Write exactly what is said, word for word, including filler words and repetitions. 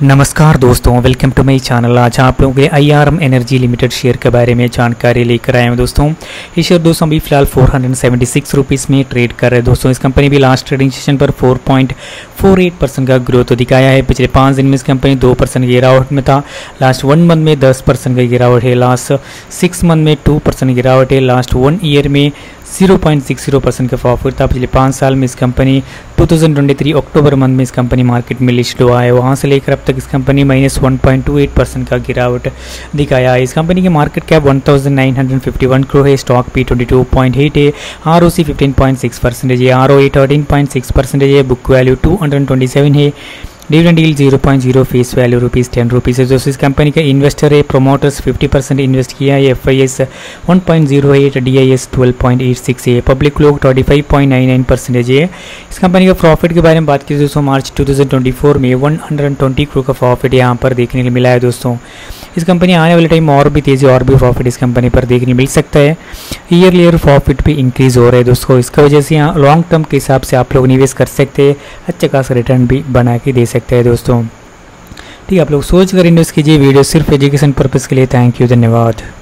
नमस्कार दोस्तों, welcome to my channel. आज आप लोगों के लिए I R M energy limited share के बारे में जानकारी लेकर आए हैं दोस्तों। ये शेयर दोस्तों अभी फिलहाल four hundred seventy six rupees में ट्रेड कर रहे हैं दोस्तों। इस कंपनी भी लास्ट ट्रेडिंग सेशन पर four point four eight percent का ग्रोथ दिखाया है। पिछले पाँच दिन में इस कंपनी दो परसेंट की गिरावट में था। लास्ट वन मंथ में दस परसेंट की गिरावट है। लास्ट सिक्स मंथ में टू परसेंट गिरावट है। लास्ट वन ईयर में zero point six zero percent का प्रॉफिट था। पिछले पाँच साल में इस company two thousand twenty three October month में इस कंपनी मार्केट में लिस्ट हुआ है। वहाँ से लेकर अब तक इस company minus one point two eight percent का गिरावट दिखाया है। इस कंपनी की market cap one thousand nine hundred fifty one crore है। Stock P twenty two point eight है। R O C fifteen point six percentage है। R O A thirteen point six percentage है। Book value two hundred twenty seven है। Dividend yield zero point zero, face value rupees ten rupees है। दोस्तों इस company का investor है, promoters fifty percent invest किया है। F I S one point zero eight, D I S twelve point eight six है। Public लोग twenty five point nine nine percentage है। इस कंपनी का प्रॉफिट के बारे में बात की दोस्तों, March two thousand twenty four में वन हंड्रेड ट्वेंटी करोड़ का प्रॉफिट यहाँ पर देखने को मिला है दोस्तों। इस कंपनी आने वाले टाइम और भी तेज़ी और भी प्रॉफिट इस कंपनी पर देखने मिल सकता है। ईयर ईयर प्रॉफिट भी इंक्रीज हो रहा है दोस्तों। इसका वजह से यहाँ लॉन्ग टर्म के हिसाब से आप लोग निवेश कर सकते हैं, अच्छे खासा रिटर्न भी बना के दे सकते हैं दोस्तों। ठीक है, आप लोग सोच कर इन्वेस्ट कीजिए। वीडियो सिर्फ एजुकेशन पर्पज़ के लिए। थैंक यू, धन्यवाद।